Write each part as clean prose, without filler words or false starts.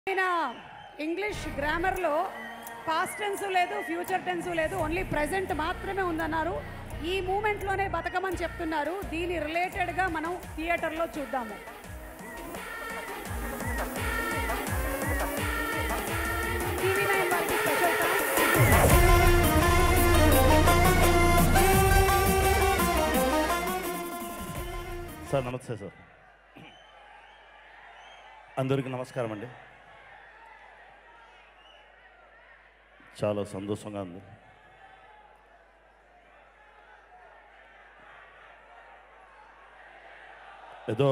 English గ్రామర్లో past tense లేదు, future tense లేదు, ఓన్లీ ప్రెజెంట్ మాత్రమే ఉందన్నారు. ఈ మూమెంట్లోనే బతకమని చెప్తున్నారు. దీని రిలేటెడ్గా మనం థియేటర్లో చూద్దాము. సార్ నమస్తే సార్, అందరికీ నమస్కారం అండి. చాలా సంతోషంగా ఉంది. ఏదో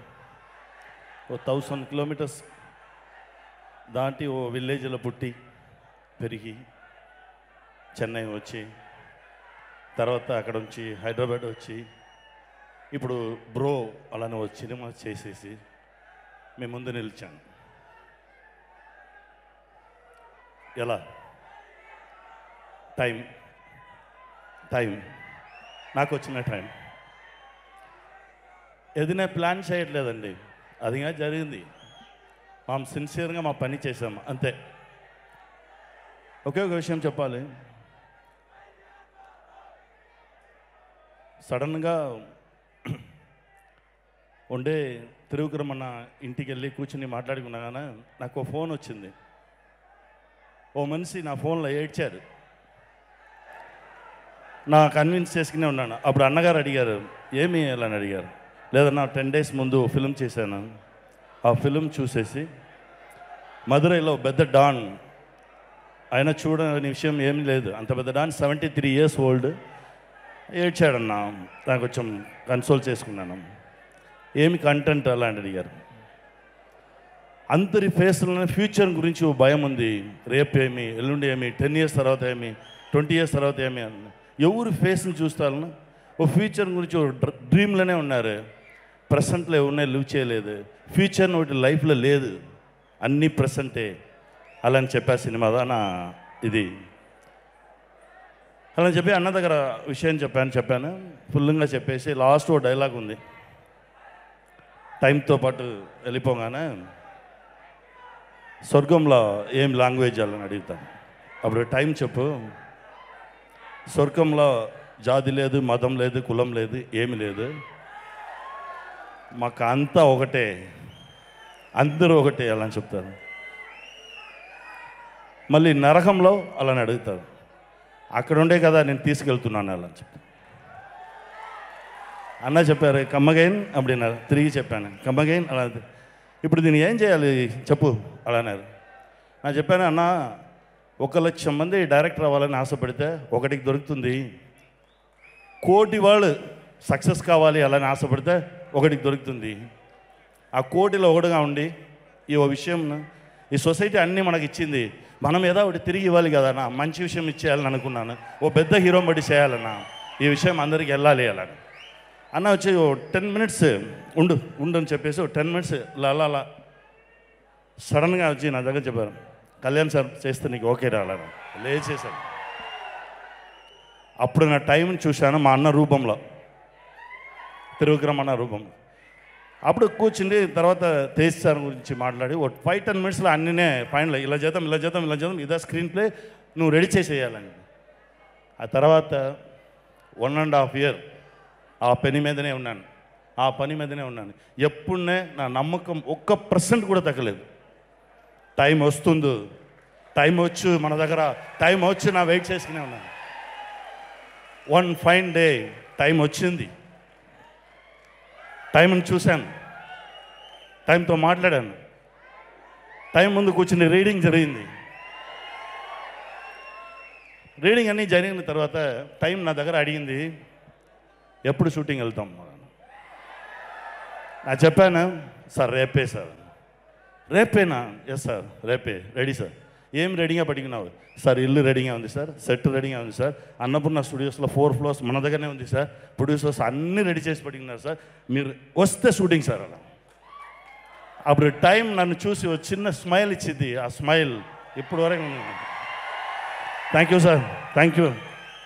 1000 కిలోమీటర్స్ దాటి ఓ విలేజ్లో పుట్టి పెరిగి చెన్నై వచ్చి తర్వాత అక్కడ నుంచి హైదరాబాద్ వచ్చి ఇప్పుడు బ్రో అలానే ఒక సినిమా చేసేసి మీ ముందు నిలిచాను. ఎలా టైం నాకు వచ్చిన టైం ఏదైనా ప్లాన్ చేయట్లేదండి, అదిగా జరిగింది. మేము సిన్సియర్గా మా పని చేసాము అంతే. ఒకే ఒక విషయం చెప్పాలి. సడన్గా ఉండే తిరుగురమన్న ఇంటికి వెళ్ళి కూర్చుని మాట్లాడుకున్నా కానీ నాకు ఓ ఫోన్ వచ్చింది. ఓ మనిషి నా ఫోన్లో ఏడ్చారు. నా కన్విన్స్ చేసుకునే ఉన్నాను. అప్పుడు అన్నగారు అడిగారు, ఏమి వేయాలని అడిగారు. లేదన్నా 10 days ముందు ఫిల్మ్ చేశాను. ఆ ఫిల్మ్ చూసేసి మదురైలో పెద్ద డాన్, ఆయన చూడని విషయం ఏమీ లేదు, అంత పెద్ద డాన్ 73 years old ఏడ్చాడన్నా. నాకు కొంచెం కన్సోల్ చేసుకున్నాను. ఏమి కంటెంట్ అలా అని అడిగారు. అందరి ఫేస్లోనే ఫ్యూచర్ గురించి భయం ఉంది. రేపు ఏమి, ఎల్లుండి ఏమి, 10 years తర్వాత ఏమి, 20 years తర్వాత ఏమి అన్న ఎవరు ఫేస్ని చూస్తారన్న ఓ ఫ్యూచర్ గురించి ఓ డ్రీమ్లోనే ఉన్నారు. ప్రజెంట్లో ఎవరినే లివ్ చేయలేదు. ఫ్యూచర్ ఒకటి లైఫ్లో లేదు, అన్నీ ప్రజెంటే. అలా అని చెప్పా సినిమాదా నా ఇది అలా చెప్పి అన్న దగ్గర విషయం చెప్పాను ఫుల్గా చెప్పేసి లాస్ట్ ఓ డైలాగ్ ఉంది. టైంతో పాటు వెళ్ళిపోగానే స్వర్గంలో ఏం లాంగ్వేజ్ అని అడుగుతాను. అప్పుడు టైం చెప్పు. స్వర్గంలో జాతి లేదు, మతం లేదు, కులం లేదు, ఏమి లేదు, మాకు అంతా ఒకటే, అందరూ ఒకటే అలా అని చెప్తారు. మళ్ళీ నరకంలో అలా అని అడుగుతారు. అక్కడ ఉండే కదా నేను తీసుకెళ్తున్నాను అలా అని చెప్తాను. అన్న చెప్పారు కమ్మగైన్ అప్పుడన్నారు. తిరిగి చెప్పాను కమ్మగైన్ అలా. ఇప్పుడు దీన్ని ఏం చేయాలి చెప్పు అలా అన్నారు. నేను చెప్పాను అన్న 1,00,000 మంది డైరెక్టర్ అవ్వాలని ఆశపడితే ఒకటికి దొరుకుతుంది. 1,00,000 వాళ్ళు సక్సెస్ కావాలి అలాని ఆశపడితే ఒకటికి దొరుకుతుంది. ఆ 1,00,000లో ఒకటిగా ఉండి ఈ ఓ విషయం ఈ సొసైటీ అన్నీ మనకి ఇచ్చింది, మనం ఏదో ఒకటి తిరిగి ఇవ్వాలి కదా అన్న. మంచి విషయం ఇచ్చేయాలని అనుకున్నాను. ఓ పెద్ద హీరో బట్టి చేయాలన్న. ఈ విషయం అందరికి వెళ్ళాలి అలా అన్న. వచ్చి ఓ 10 minutes ఉండు అని చెప్పేసి ఓ 10 minutes అలా సడన్గా వచ్చి నా దగ్గర చెప్పారు, కళ్యాణ్ సార్ చేస్తే నీకు ఓకే రాలని లేచేశాను. అప్పుడు నా టైంని చూశాను మా అన్న రూపంలో, తిరుగురమన్న రూపంలో. అప్పుడు కూర్చుండి తర్వాత తేజ్ సార్ గురించి మాట్లాడి ఓ 5-10 minutesలో అన్నీనే ఫైనల్ ఇలా చేద్దాం ఇదే స్క్రీన్ ప్లే నువ్వు రెడీ చేసేయాలని. ఆ తర్వాత 1.5 year ఆ పని మీదనే ఉన్నాను. ఎప్పుడునే నా నమ్మకం 1% కూడా తగ్గలేదు. టైం వస్తుందో, టైం వచ్చు మన దగ్గర, టైం వచ్చి నా వెయిట్ చేసుకునే ఉన్నాను. వన్ ఫైన్ డే టైం వచ్చింది. టైంని చూశాను, టైంతో మాట్లాడాను, టైం ముందు కూర్చుని రీడింగ్ జరిగింది. రీడింగ్ అన్నీ జరిగిన తర్వాత టైం నా దగ్గర అడిగింది, ఎప్పుడు షూటింగ్ వెళ్తాం? నేను చెప్పాను సార్ రేపే సార్. రేపేనా? ఎస్ సార్ రేపే. Ready sir. ఏం రెడీగా పట్టుకున్నావు సార్? ఇల్లు రెడీగా ఉంది సార్, సెట్ రెడీగా ఉంది సార్, అన్నపూర్ణ స్టూడియోస్లో 4 floors మన దగ్గరనే ఉంది సార్, ప్రొడ్యూసర్స్ అన్నీ రెడీ చేసి పట్టుకున్నారు సార్, మీరు వస్తే షూటింగ్ సార్ అలా. అప్పుడు టైం నన్ను చూసి ఒక చిన్న స్మైల్ ఇచ్చింది. ఆ స్మైల్ ఇప్పుడు వరకు ఉంది. Thank you sir, thank you.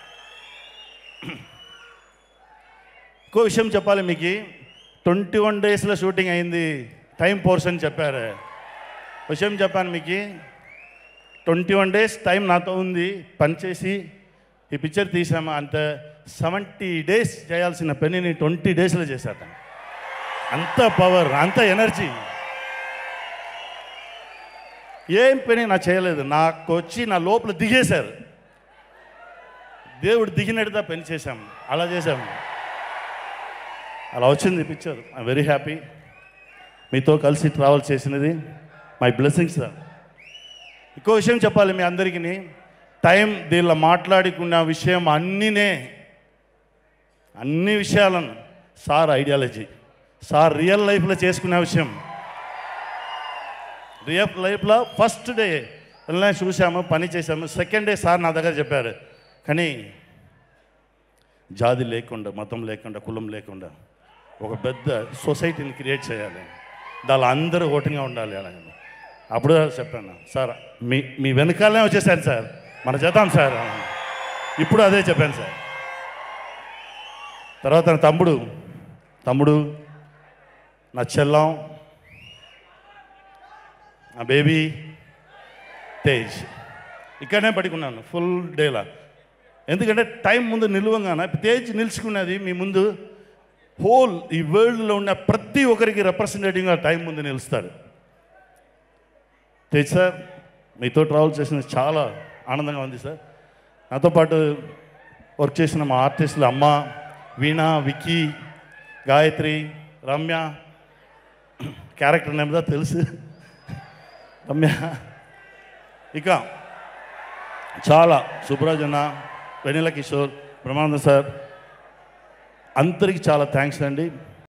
ఇంకో విషయం చెప్పాలి మీకు. 21 daysలో షూటింగ్ అయింది. టైం పోర్షన్ చెప్పారు. విషయం చెప్పాను మీకు, 21 days టైం నాతో ఉంది పనిచేసి ఈ పిక్చర్ తీసాము. అంతే 70 days చేయాల్సిన పనిని 20 daysలో చేశాట. అంత పవర్, అంత ఎనర్జీ. ఏం పని నా చేయలేదు, నాకు వచ్చి నా లోపల దిగేశారు. దేవుడు దిగినట్టుగా పని చేశాము, అలా చేశాము. అలా వచ్చింది పిక్చర్. I very happy. మీతో కలిసి ట్రావెల్ చేసినది మై బ్లెస్సింగ్స్ సార్. ఇంకో విషయం చెప్పాలి మీ అందరికీ, టైం దీనిలో మాట్లాడుకున్న విషయం అన్ని విషయాలను సార్ ఐడియాలజీ, సార్ రియల్ లైఫ్లో చేసుకునే విషయం. రియల్ లైఫ్లో ఫస్ట్ డే వెళ్ళినా చూసాము, పని చేసాము. సెకండ్ డే సార్ నా దగ్గర చెప్పారు, కానీ జాతి లేకుండా, మతం లేకుండా, కులం లేకుండా ఒక పెద్ద సొసైటీని క్రియేట్ చేయాలి, దానిలో అందరూ ఓటింగ్గా ఉండాలి అలాగే. అప్పుడు చెప్పాను, సార్ మీ వెనకాలనే వచ్చేసాను సార్, మన చేద్దాం సార్. ఇప్పుడు అదే చెప్పాను సార్. తర్వాత నా తమ్ముడు నా చెల్లం, నా బేబీ తేజ్ ఇక్కడనే పడుకున్నాను ఫుల్ డేలా. ఎందుకంటే టైం ముందు నిలువంగానే తేజ్ నిలుచుకున్నది మీ ముందు, హోల్ ఈ వరల్డ్లో ఉన్న ప్రతి ఒక్కరికి రిప్రజెంటేటివ్గా టైం ముందు నిలుస్తారు. తేజ్ సార్ మీతో ట్రావెల్ చేసిన చాలా ఆనందంగా ఉంది సార్. నాతో పాటు వర్క్ చేసిన మా ఆర్టిస్టులు అమ్మ, వీణ, విక్కీ, గాయత్రి, రమ్య, క్యారెక్టర్ నేమ్దా తెలుసు, రమ్య, ఇక చాలా సుబ్రాజ్ అన్న, వెనిల కిషోర్, బ్రహ్మానంద సార్, అందరికీ చాలా థ్యాంక్స్ అండి.